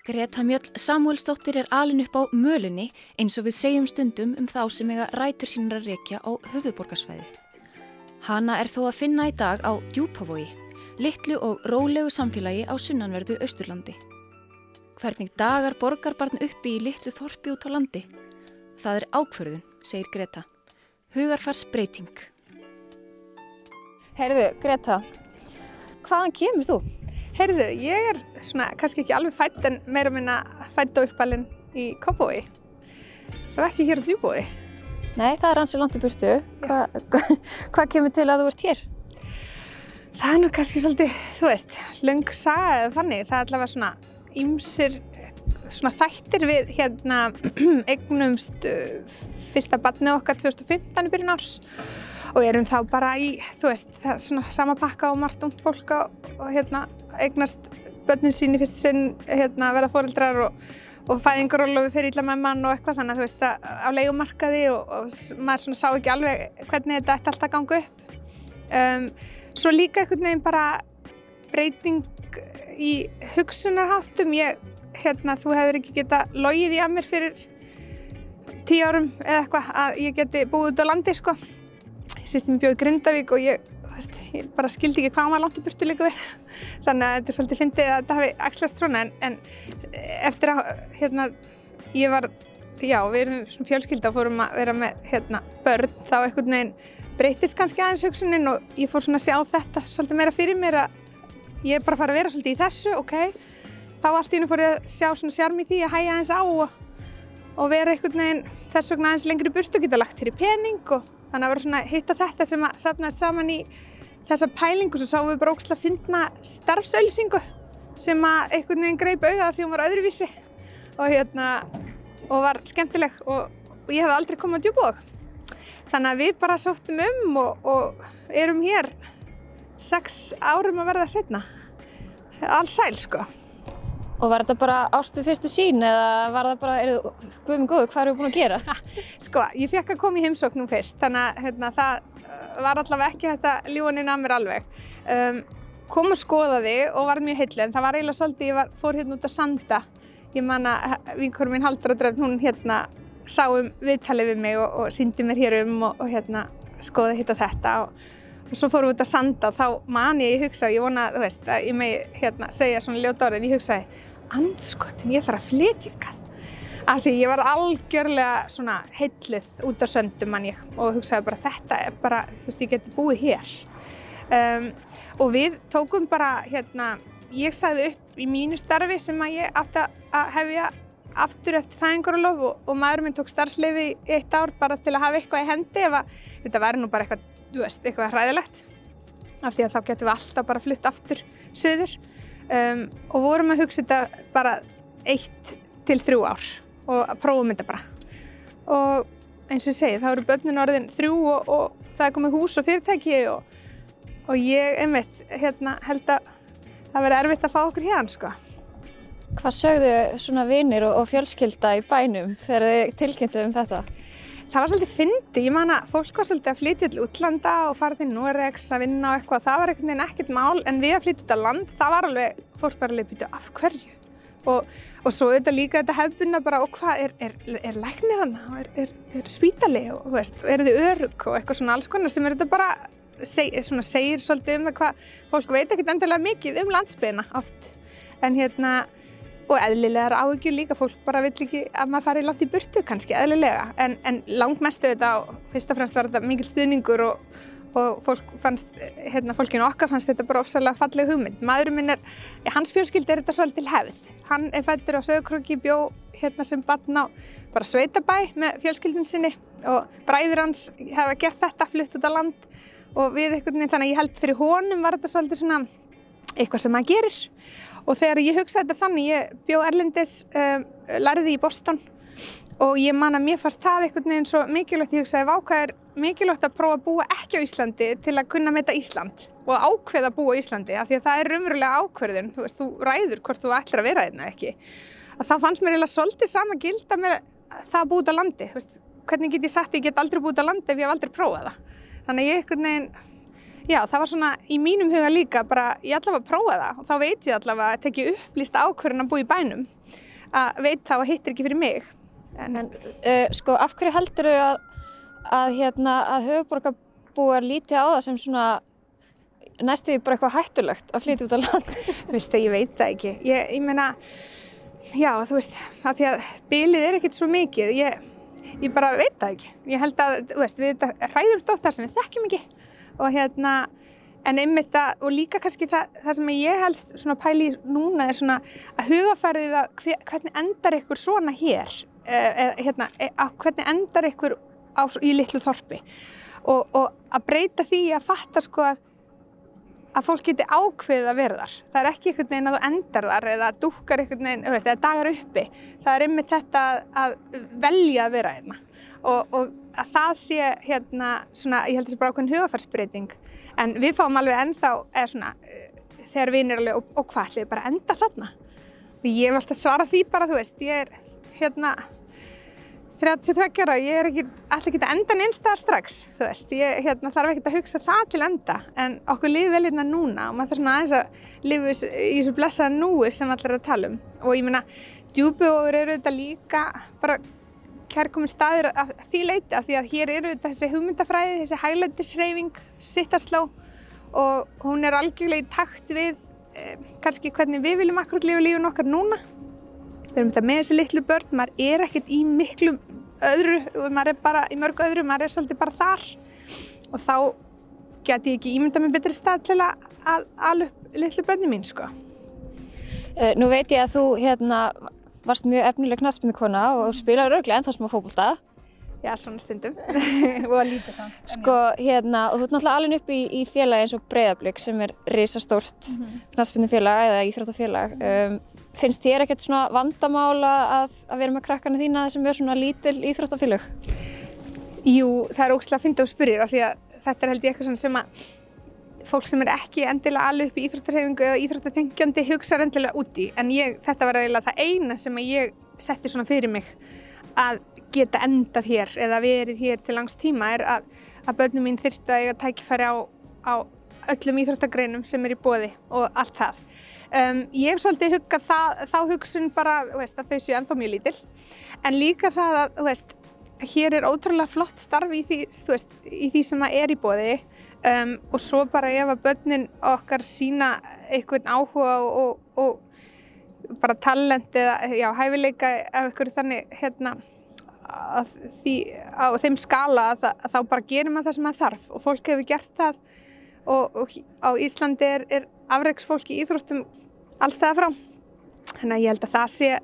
Greta Mjöll Samúelsdóttir alin upp á Mölunni eins og við segjum stundum þá sem eiga rætur sínar að rekja á höfuðborgarsvæðið. Hana þó að finna í dag á Djúpavogi, litlu og rólegu samfélagi á sunnanverðu Austurlandi. Hvernig dagar borgarbarn uppi í litlu þorpi út á landi? Það ákvörðun, segir Greta. Hugarfarsbreyting. Heyrðu, Greta, hvaðan kemur þú? Heyrðu, ég svona kannski ekki alveg fædd en meira minna fædd og uppalin í Kópavogi. Það ekki hér á Djúpavogi. Nei, það ansi langt í burtu. Hvað kemur til að þú ert hér? Það nú kannski svolítið, þú veist, löng saga eða þannig. Það allavega svona ýmsir svona þættir við eignumst fyrsta barnið okkar 2015 í byrjun árs. Og erum þá bara í, þú veist, það svona sama pakka og margt ungt fólk og eignast börnin sín í fyrsta sinn, verða foreldrar og fæðingarorlofi fer illa með mann og eitthvað, þannig að þú veist að á leigumarkaði og maður svona sá ekki alveg hvernig þetta ætti alltaf að ganga upp. Svo líka einhvern veginn bara breyting í hugsunarháttum. Þú hefur ekki getað logið í að mér fyrir 10 árum eða eitthvað að ég geti búið út á landi, sko. Systir mín bjó í Grindavík og ég bara skildi ekki hvað maður langt í burtu líka við. Þannig að þetta svolítið fyndið að þetta hafi æxlast svona en eftir að ég var, við erum svona fjölskylda og fórum að vera með börn, þá einhvern veginn breytist kannski aðeins hugsunin og ég fór svona að sjá þetta svolítið meira fyrir mér að ég bara fara að vera svolítið í þessu, Þá allt í einu fór ég að sjá svona sjarm í því að hægja aðeins á og vera einhvern veginn þess vegna aðeins lengri burtu og geta lagt fyrir pening og þannig að vera svona hitt á þetta sem að safnaðist saman í þessa pælingu. Svo sáum við bara ógeðslega fyndna starfsauglýsingu sem að einhvern veginn greip augað því hún var öðruvísi og var skemmtileg og ég hef aldrei komið á Djúpavog. Þannig að við bara sóttum og erum hér 6 árum að verða seinna. Alsæl, sko. Og var þetta bara ást við fyrstu sýn eða var það bara, guð minn góður, hvað erum við búin að gera? Sko, ég fékk að koma í heimsókn nú fyrst, þannig að það var allavega ekki þetta ljúganin að mér alveg. Kom og skoðaði og var mjög heilluð, en það var eiginlega svolítið, ég fór út að Sanda. Ég man að vinkona mín Halldóra Dröfn, hún sá viðtalið við mig og sýndi mér hér og skoði hitt og þetta. Og svo fórum við út að Sanda og þá man ég hugsa, og ég vona, þú veist, að ég megi segja svona ljóta orð, en ég hugsaði, andskotin, ég þarf að flytja hingað. Af því ég var algjörlega svona heilluð út á Söndum, man ég, og hugsaði bara þetta bara, þú veist, ég geti búið hér. Og við tókum bara, ég sagði upp í mínu starfi sem að ég átti að hefja aftur eftir fæðingarorlof og maðurinn minn tók starfsleyfi í 1 ár bara til að hafa eitthvað í hendi ef að þetta væri nú bara eitthvað, þú veist, eitthvað hræðilegt. Af því að þá getum við alltaf bara flutt aftur suður. Og vorum að hugsa þetta bara 1 til 3 ár og prófum þetta bara. Og eins og ég segi, þá eru börnin orðin 3 og það komið hús og fyrirtæki og ég held að það verði erfitt að fá okkur hérna, sko. Hvað sögðu svona vinir og fjölskylda í bænum þegar þið tilkynntu þetta? Það var svolítið fyndið. Ég man að fólk var svolítið að flytja til útlanda og fara til Noregs að vinna og eitthvað. Það var einhvern veginn ekkert mál, en við að flytja út á land, það var alveg, fólk var alveg býtu af hverju. Og svo þetta líka þetta hefðbundna bara, og hvað, er læknir hana, er spítali og þú veist, eru þið örugg og eitthvað svona alls konar sem þetta bara segir svolítið það hvað, fólk veit ekkert endilega mikið landsbyggðina oft. En og eðlilegar áhyggjur líka, fólk bara vill ekki að maður fari langt í burtu kannski, eðlilega. En langmestu þetta, og fyrst og fremst var þetta mikill stuðningur og fólk fannst, fólkinu okkar fannst þetta bara ofsalega falleg hugmynd. Maðurinn minn hans fjölskylda þetta svolítil hefð. Hann fæddur á Sauðárkróki, bjó sem barn á bara sveitabæ með fjölskyldun sinni og bræður hans hafa gert þetta, flutt út á land og við einhvern veginn, þannig að ég held fyrir honum var þetta svolítið svona eitthvað sem maður gerir. Og þegar ég hugsaði þetta þannig, ég bjó erlendis, lærði í Boston og ég man að mér fannst það einhvern veginn svo mikilvægt. Ég hugsaði, hvað mikilvægt að prófa að búa ekki á Íslandi til að kunna meta Ísland og ákveða að búa á Íslandi, af því að það raunverulega ákvörðun, þú veist, þú ræður hvort þú ætlar að vera hérna ekki. Að þá fannst mér eiginlega svolítið sama gilda með það að búa út á landi, þú veist, hvernig get ég sagt ég get aldrei búið út á landi ef ég hef aldrei prófað það. Þannig að ég einhvern veginn, það var svona í mínum huga líka bara ég allavega prófa það og þá veit ég allavega að tekja upplýsta ákvörðun að búa í bænum. að veit þá að hittir ekki fyrir mig. En sko, af hverju heldurðu að höfuðborgarbúar líti á það sem svona næstu bara eitthvað hættulegt að flytja út á land? Veistu, ég veit það ekki. Ég meina, já, þú veist, af því að bilið ekkert svo mikið. Ég bara veit það ekki. Ég held að, þú veist, við hræðumst oft þar sem við þekkjum ekki. Og en einmitt það, og líka kannski það sem ég helst svona pæli núna svona að hugafærið að hvernig endar ykkur svona hér, hvernig endar ykkur í litlu þorpi og að breyta því að fatta sko að fólk geti ákveðið að vera þar. Það ekki einhvern veginn að þú endar þar eða dúkkar einhvern veginn, eða dagar uppi. Það einmitt þetta að velja að vera hérna og að það sé svona, ég held að það sé bara ákveðin hugafærsbreyting. En við fáum alveg ennþá, eða svona, þegar vinir alveg, og hvað ætlið bara enda þarna? Og ég hef alltaf svarað því bara, þú veist, ég 32 ára, ég ætla ekki að enda neins staðar strax, þú veist, ég þarf ekki að hugsa það til enda, en okkur lifir vel hérna núna og maður þarf svona aðeins að lifa í þessu blessaða núi sem allir að tala um. Og ég meina, Djúpivogur eru þetta líka bara kærkomin staður að því leyti af því að hér eru þetta þessi hugmyndafræði, þessi hæglætishreyfing, Sittarsló og hún algjörlega í takt við kannski hvernig við viljum akkurat lifa lífinu okkar núna. Við erum þetta með þessi litlu börn, maður ekkert í miklu öðru, maður bara í mörg öðru, maður svolítið bara þar og þá geti ég ekki ímyndað mér betri stað til að ala upp litlu börnin mín, sko. Nú veit ég að þú varst mjög efnileg knattspyrnukona og spilaði örugglega ennþá smá fótbolta. Já, svona stundum. Og lítið samt. Sko, og þú ert náttúrulega alin upp í félagi eins og Breiðablik sem risastórt knattspyrnufélag eða íþróttafélag. Finnst þér ekkert svona vandamál að vera með krakkana þína sem svona lítil íþróttafélag? Jú, það ógeðslega fyndið að spyrja af því að þetta held ég eitthvað sem að fólk sem ekki endilega alveg upp í íþróttahreyfingu eða íþróttaþengjandi hugsar endilega út í. En þetta var eiginlega það eina sem ég setti svona fyrir mig að geta endað hér eða verið hér til langs tíma að börnum mín þyrftu að eiga tækifæri á öllum íþróttagreinum sem í boði og allt það. Ég hef svolítið huggað þá hugsun bara, að þau séu ennþá mjög lítil. En líka það að, hér ótrúlega flott starf í því sem í boði. Og svo bara ef að börnin okkar sýna einhvern áhuga og bara talent eða hæfileika af einhverju þannig á þeim skala að þá bara gerir maður það sem maður þarf og fólk hefur gert það og á Íslandi er afreksfólk í íþróttum alls staðar frá. Þannig að ég held að það sé,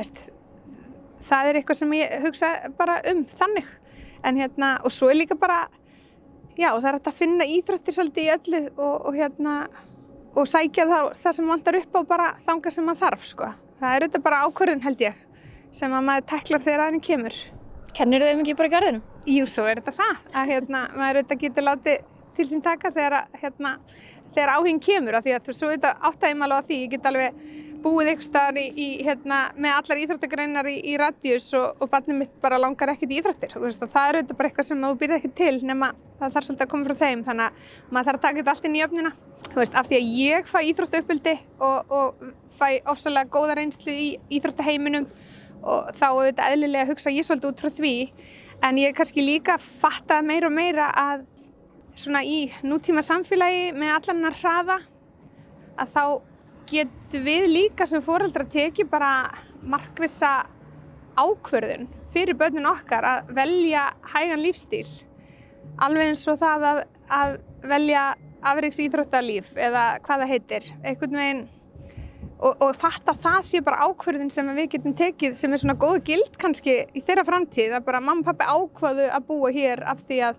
það eitthvað sem ég hugsa bara þannig. En og svo líka bara já, það hægt að finna íþróttir svolítið í öllu og sækja það sem vantar upp á bara þangað sem maður þarf, sko. Það auðvitað bara ákvörðun, held ég, sem að maður teklar þegar að henni kemur. Kennirðu þeim ekki bara í garðinum? Jú, svo þetta það. Að maður auðvitað getur látið til sín taka þegar áhuginn kemur, af því að svo auðvitað áttaði maður alveg á því, ég get alveg búið einhvers staðar með allar íþróttagreinar í radíus og barnið mitt bara langar ekkert í íþróttir. Og það auðvitað bara eitthvað sem þú býrð ekki til nema það þarf svolítið að koma frá þeim, þannig að maður þarf að taka þetta allt inn í jöfnuna. Af því að ég fæ íþróttauppeldi og fæ ofsalega góða reynslu í íþróttaheiminum og þá auðvitað eðlilega hugsa ég svolítið út frá því, en ég kannski líka fattaði meira og meira að svona í nútíma samfélagi með allan þennan hraða að þá getum við líka sem foreldrar tekið bara markvissa ákvörðun fyrir börnin okkar að velja hægan lífstíl. Alveg eins og það að velja afreksíþróttalíf eða hvað það heitir, einhvern veginn og fatta það sé bara ákvörðun sem við getum tekið sem svona góð gild kannski í þeirra framtíð, að bara mamma og pappi ákváðu að búa hér af því að,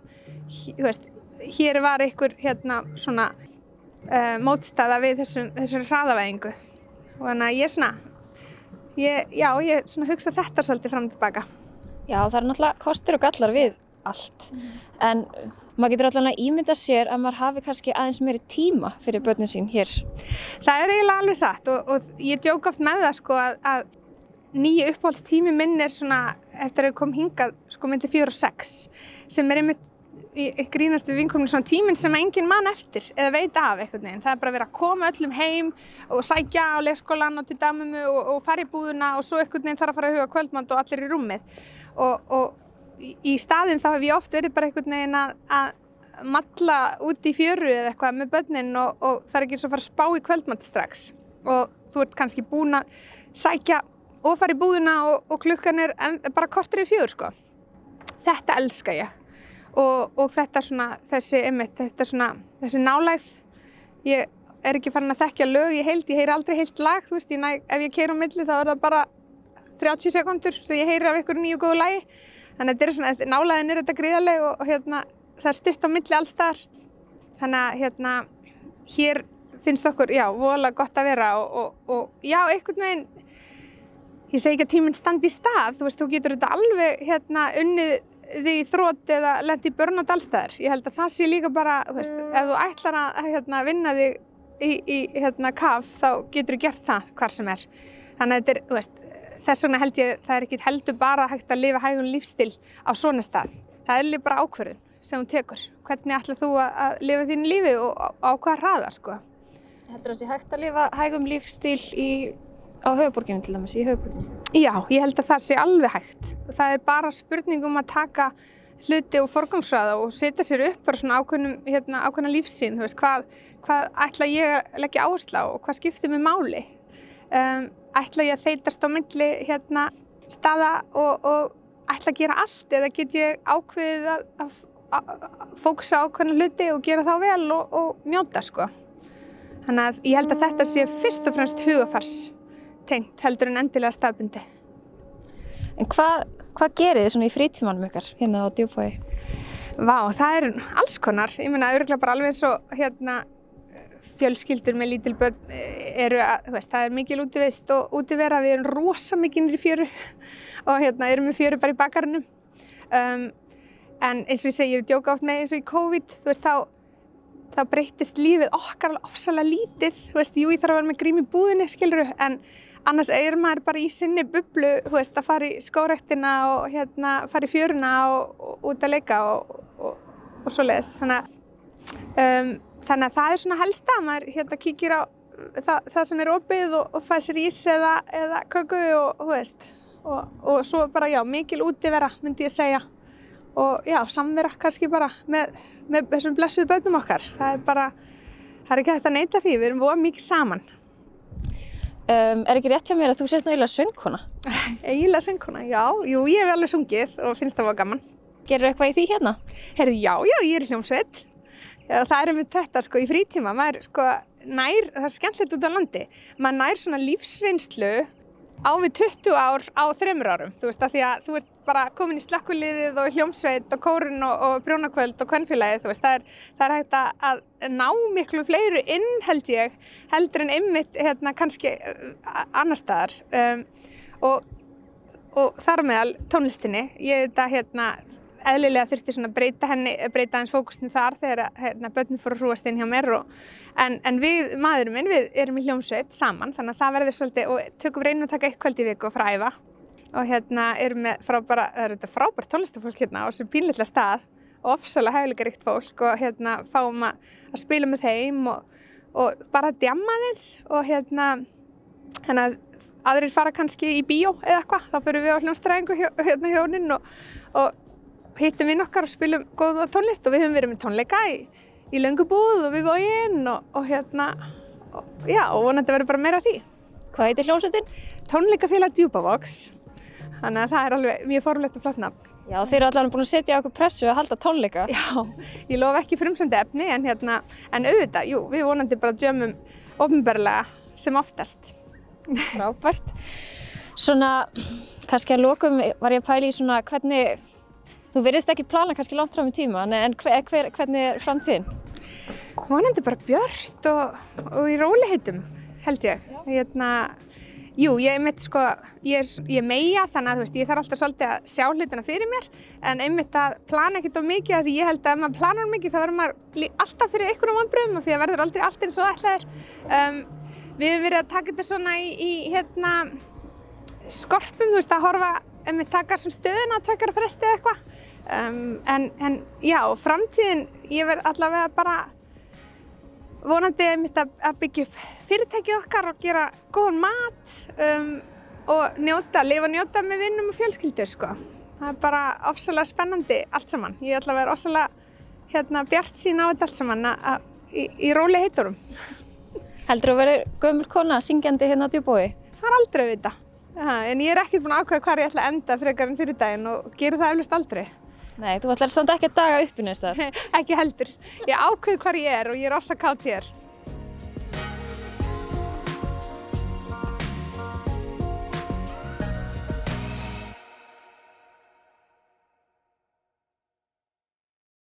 hér var einhver svona mótstaða við þessari hraðavæðingu. Og þannig að ég svona hugsa þetta svolítið fram og tilbaka. Já, það náttúrulega kostir og gallar við allt. En maður getur allavega ímyndað sér að maður hafi kannski aðeins meiri tíma fyrir börnin sín hér. Það eiginlega alveg satt og ég djóka oft með það sko að nýju uppáhaldstími minn svona eftir að ég kom hingað sko myndi 4 og 6 sem einmitt ég grínast við vinkonum svona tíminn sem enginn man eftir eða veit af einhvern veginn. Það er bara verið að koma öllum heim og sækja á leikskólann og til dæmumu og fara í búðina og svo einhvern veginn þarf að fara að huga kvöldmat og allir í rúmið. Og í staðinn þá hef ég oft verið bara einhvern veginn að malla út í fjöru eða eitthvað með börnin og það er ekki eins og að fara að spá í kvöldmat strax. Og þú ert kannski búin að sækja og fara í búðina og klukkan er bara korter í 4 sko. Þetta elska ég. Og þetta svona, þessi nálægð, ég er ekki farin að þekkja lög ég heyri aldrei heilt lag, þú veist, ef ég keyri á milli þá er það bara 30 sekúndur sem ég heyri af einhverju nýju góðu lagi. Þannig að þetta er svona, nálægðin er þetta gríðarleg og það er stutt á milli alls staðar. Þannig að hér finnst okkur, já, voðalega gott að vera og já, einhvern veginn, ég segi ekki að tíminn standi í stað, þú veist, þú getur þetta alveg unnið þig í þrot eða lent í burnout alls staðar. Ég held að það sé líka bara, þú veist, ef þú ætlar að vinna þig í kaf, þá getur þú gert það hvar sem er. Þannig að þetta er, þú veist, þess vegna held ég, það er ekki heldur bara hægt að lifa hægum lífstíl á svona stað. Það er bara ákvörðun sem þú tekur. Hvernig ætlar þú að lifa þínu lífi og á hvaða hraða, sko. Heldur það sé hægt að lifa hægum lífstíl á höfuðborginni til dæmis, í höfuðborginni? Já, ég held að það sé alveg hægt. Það er bara spurning að taka hluti og forgangsraða og setja sér upp bara svona ákveðna lífssýn, þú veist, hvað ætla ég að leggja áherslu á og hvað skiptir mig máli. Ætla ég að þeytast á milli staða og ætla að gera allt eða get ég ákveðið að fókusa á ákveðna hluti og gera þá vel og njóta, sko. Þannig að ég held að þetta sé fyrst og fremst hugafars tengt heldur en endilega staðbundi. En hvað gerir þið svona í frítímanum ykkar hérna á Djúpavogi? Vá, það er alls konar. Ég meina örugglega bara alveg eins og fjölskyldur með lítil börn eru að, þú veist, það er mikil útivist og útivera. Við erum rosa mikið í fjöru og erum með fjöru bara í bakarinu. En eins og ég segi, ég djóka oft með eins og í COVID, þú veist, þá breyttist lífið okkar alveg ofsalega lítið. Þú veist, jú, ég þarf að vera með grím í búðinni, skilurðu, en annars maður bara í sinni bublu, þú veist, að fara í skógræktina og fara í fjöruna og út að leika og svoleiðis. Þannig að það er svona helsta, maður kíkir á það sem er opið og fær sér ís eða köku og þú veist. Og svo bara, já, mikil útivera, myndi ég segja. Og já, samvera kannski bara með þessum blessuðu börnum okkar. Það er ekki hægt að neita því, við erum voða mikið saman. Er ekki rétt hjá mér að þú sért eiginlega söngkona? Eiginlega söngkona, já. Jú, ég hef alveg sungið og finnst það voða gaman. Gerirðu eitthvað í því hérna? Heyrðu, já, ég er í hljómsveit. Já, það er með þetta, sko, í frítíma. Maður, sko, það er skemmtilegt út á landi. Maður nær svona lífsreynslu á við 20 ár á 3 árum. Þú veist, af því að þú ert bara komin í slökkviliðið og hljómsveit og kórinn og prjónakvöld og kvenfélagið, þú veist, það er hægt að ná miklu fleiru inn, held ég, heldur en einmitt kannski annar staðar. Og þar meðal tónlistinni, ég eðlilega þurfti svona breyta aðeins fókusinn þar þegar börnin fóru að hrúast inn hjá mér en við, maðurinn minn, við erum í hljómsveit saman, þannig að það verður svolítið og reynum að taka 1 kvöld í viku og fara að æfa og erum með frábært tónlistafólk á þessum pínlitla stað og ofsalega hæfileikaríkt fólk og fáum að spila með þeim og bara djamma aðeins og þannig að aðrir fara kannski í bíó eða eitthvað, þá förum við á hljómsdræfingu hjónin og hittum við okkar og spilum góða tónlist og við höfum verið með tónleika í Löngubúð og við Voginn og já, og vonandi verður bara meira af því. Hvað heitir hljómsveitin? Tónleikafélag Djúpavogs. Þannig að það er alveg mjög formlegt og flott nafn. Já, þeir eru allavega búin að setja okkur pressu að halda tónleika. Já, ég lofa ekki frumsöndi efni en auðvitað, jú, við vonandi bara djömmum opinberlega sem oftast. Frábært. Svona, kannski að lokum var ég að pæla í svona hvernig, þú virðist ekki plana kannski langt fram í tíma, en hvernig er framtíðin? Vonandi bara björt og í róliheitum, held ég. Jú, ég er meja þannig að þú veist, ég þarf alltaf svolítið að sjá hlutina fyrir mér en einmitt að plana ekkert of mikið af því ég held að ef maður planar mikið þá verður maður alltaf fyrir einhverjum vonbrigðum og því að verður aldrei allt eins og það ætlaðir. Við höfum verið að taka þetta svona í skorpum, þú veist, að horfa, taka svona stöðuna á 2 ára fresti eða eitthvað. En já, framtíðin, ég verð allavega bara vonandi einmitt að byggja upp fyrirtækið okkar og gera góðan mat og lifa og njóta með vinum og fjölskyldu, sko. Það er bara ofsalega spennandi allt saman. Ég ætla að vera ofsalega bjartsýn á þetta allt saman í róli heiturum. Heldurðu að verður gömul kona syngjandi hérna á Djúpavogi? Það er aldrei að vita. En ég er ekkert búin að ákveða hvar ég ætla að enda frekar en fyrir daginn og geri það eflaust aldrei. Nei, þú ætlar samt ekki að daga uppi neins staðar. Ekki heldur. Ég ákveð hvar ég er og ég er ofsa kátt hér.